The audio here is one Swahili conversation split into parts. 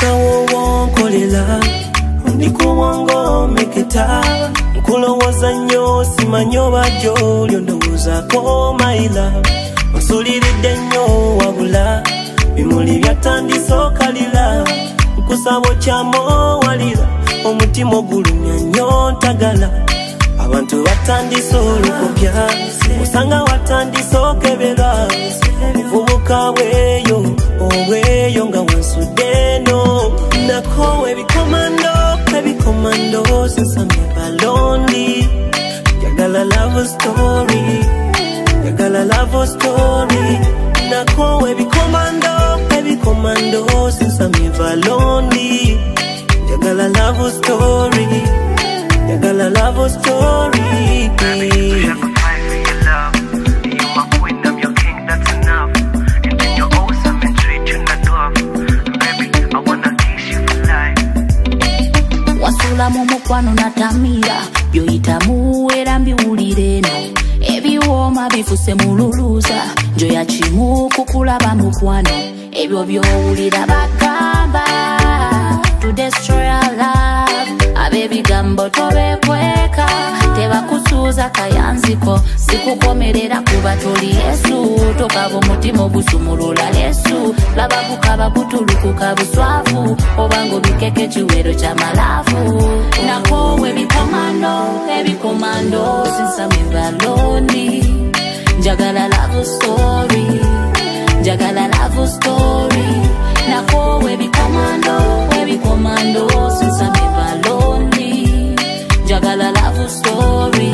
Sirikawo wonkolela ndiko wango meketa nkulowoza nnyo simanyo bajo lyondowoozaako my love nsuliridde nnyo wabula bimuli byatandise okalira nkusaba okyamowalira omutima ogulumya nnyo ntagala abantu batandise olukopya osanga watandise okebera obuvubuka bweyo obweyo nga wansudde no nako ebikomando since I'm never lonely yagala love story nako ebikomando since I'm never lonely yagala love story Baby, sacrifice for your love. You my queen, I'm your king, that's enough. And then you're awesome and treat you not dwarf. Baby, I wanna kiss you for life. Wasula mumukwano natamira byoyitamu era mbiwulire eno ebiwooma bifuse mululuuza njoya kimu kukulaba mukwano ebyo byowulira bagamba to destroy our love abebigambo tobekweka tebakusuuza kayanziko sikukomerera kuba toli Yesu tokaba omutima ogusumulula Yesu laba kukaba kutulukuka buswavu obanga obikeke kiwero ky'amalavu nako ebikomando since I'm never lonely njagala love story nako ebikomando since I'm never lonely njagala love story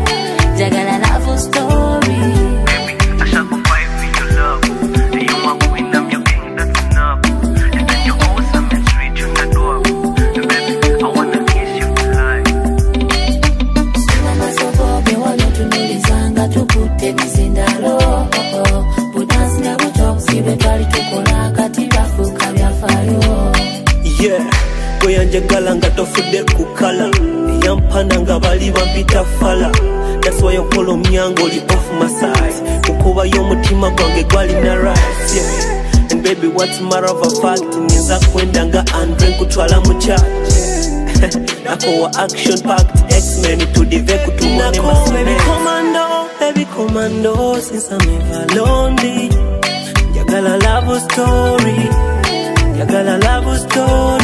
Baby, I shall go fight for your love. And you my queen, I'm your king, that's enough. And then you're awesome and treat you not dwarf. And baby, I wanna kiss you for life. Sinamasoboge waliotunulizanga tukutte mizindalo budansinga butokusibe twali tukola kati bafuuka byafaayo yeah weyanjagala nga tofudde kukala eyampana nga bali bampita fala that's why onkola omyango oli off my side kukuba y'omutima gwange gwalina right yeah. And baby what's matter of a fact ngenza kwenda nga Andre nkutwala mu church nako wa action packed X-Men tudive kutumane masine ebikomando since I'm never lonely yagala love story